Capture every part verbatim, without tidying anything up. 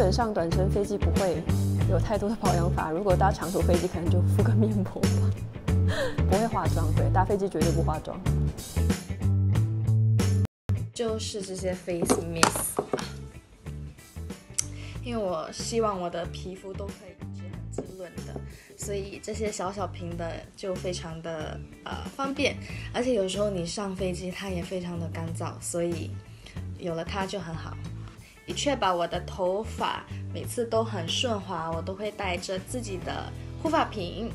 本上短程飞机不会有太多的保养法，如果搭长途飞机，可能就敷个面膜吧，不会化妆。对，搭飞机绝对不化妆。 就是这些 face mist， 因为我希望我的皮肤都可以一直很滋润的，所以这些小小瓶的就非常的呃方便，而且有时候你上飞机它也非常的干燥，所以有了它就很好。以确保我的头发每次都很顺滑，我都会带着自己的护发品。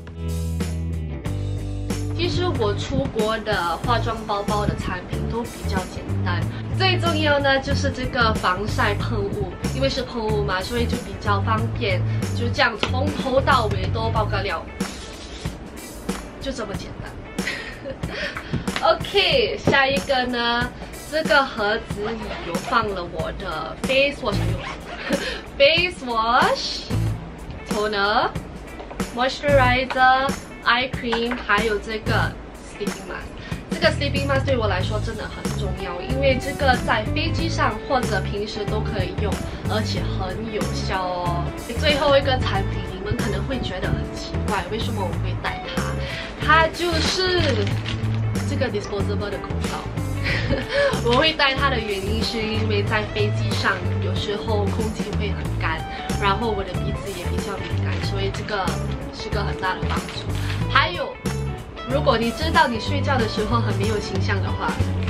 其实我出国的化妆包包的产品都比较简单，最重要呢就是这个防晒喷雾，因为是喷雾嘛，所以就比较方便，就这样从头到尾都包个料，就这么简单。OK， 下一个呢，这个盒子里有放了我的 face wash， face wash toner moisturizer eye cream， 还有这个 sleeping mask。这个 sleeping mask 对我来说真的很重要，因为这个在飞机上或者平时都可以用，而且很有效哦。最后一个产品，你们可能会觉得很奇怪，为什么我会带它？它就是这个 disposable 的口罩。我会带它的原因是因为在飞机上有时候空气会很干，然后我的鼻子也比较敏感，所以这个是个很大的帮助。还有，如果你知道你睡觉的时候很没有形象的话，